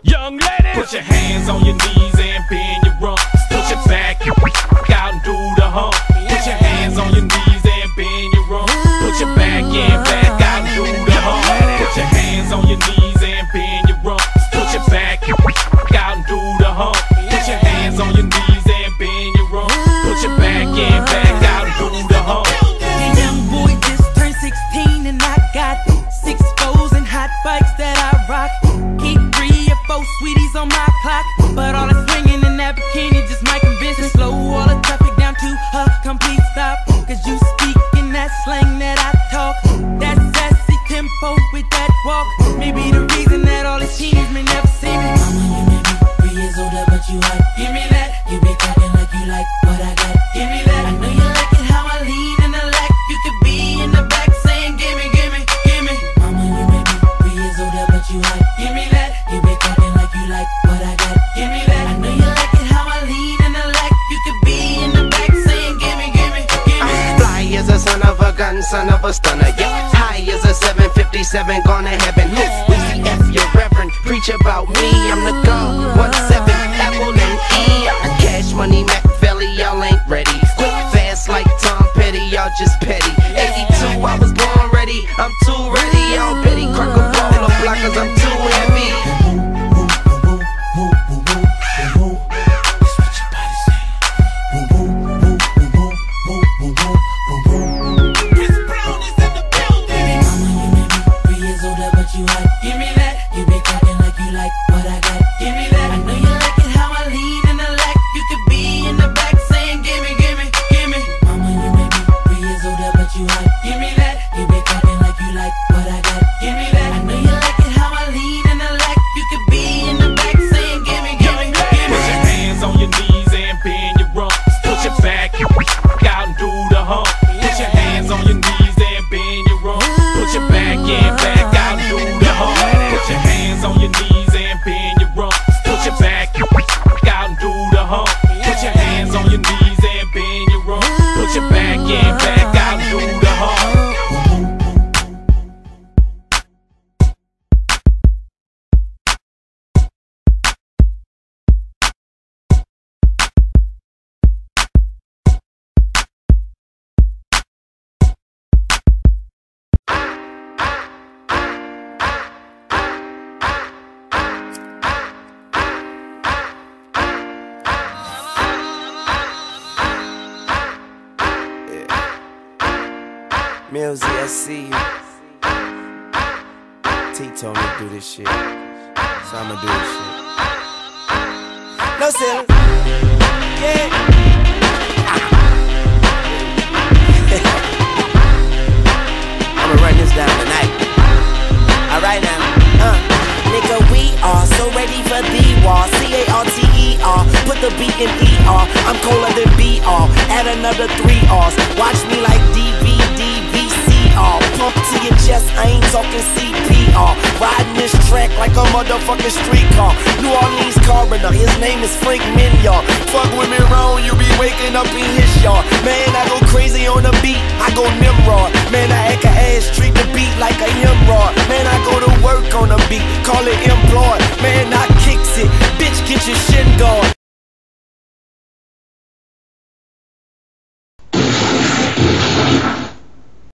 Young lady, put your hands on your knees and bend your rump. Put your back out and do the hump. Put your hands on your knees and bend your rump. Put your back out and do the hump. Put your hands on your knees and bend your rump. Put your back out and do the hump. Put your hands on your knees and bend your rump. Put your back out and do the hump. The young boy just turned 16 and I got 6 foes and hot bikes that I rock. Keep 3 or 4 sweeties on my clock, but all the swinging in that bikini just making business. Slow all the traffic down to a complete stop, cause you speak in that slang that I talk. That sassy tempo with that walk may be the reason that all these teens may never see me. Mama, you may be 3 years older, but you hot. Give me that. You be talking like you like what I got. Give me that. I know you like it how I lean in the lack. You could be in the back saying gimme, gimme, gimme. Mama, you may be 3 years older, but you hot. Give me that. You be talking like you like what I got. Give me that. I know you like it how I lean in the lack. You could be in the back saying gimme, gimme, gimme. Fly as a son of a gun, son of a stunner. Yeah, high as a 757, gone to heaven. Who's the F, your reverend? Preach about me. I'm the go. 17 Apple and E. Cash money, Mac Felly, y'all ain't ready. Quick, fast like Tom Petty, y'all just petty. 82, I was born ready. I'm too ready. Y'all Betty crack a ball of blockers. I'm too heavy. You hot. Give me that. You be talking like you like what I got. Give me that. I know you like it how I lean in the lack. You could be in the back saying gimme, gimme, gimme. Mama, you may be 3 years older, but you hot. Give me that. You be talking like you like what I got. Give me that. I know you like it how I lean in the lack. You could be in the back saying gimme, gimme, gimme. Put your hands on your knees and bend your rump. Put your back out and do the hump. Put your hands on your knees and bend your rump. Put your back out and do the hump. Put your hands on your knees and bend your rump. Put your back out and do the hump. Put your hands on your knees and bend your rump. Put your back out and do the hump. Millsy, I see you. T told me to do this shit, so I'ma do this shit. No silly. Yeah. I'ma run this down tonight. Alright now. Nigga, we are so ready for the war. C-A-R-T-E-R. Put the B in E-R. I'm colder than B-R. Add another 3 R's. Watch me like D-V-D-V-C-R. Pump to your chest, I ain't talking CPR. Riding this track like a motherfucking streetcar. New Orleans coroner, his name is Frank Minyard. Fuck with me wrong, you be waking up in his yard. Man, I go crazy on the beat, I go Nimrod. Man, I act a ass, treat the beat like a hemorrhoid. Man, I go to work on the beat, call it employed. Man, I kicks it, bitch, get your shin guard.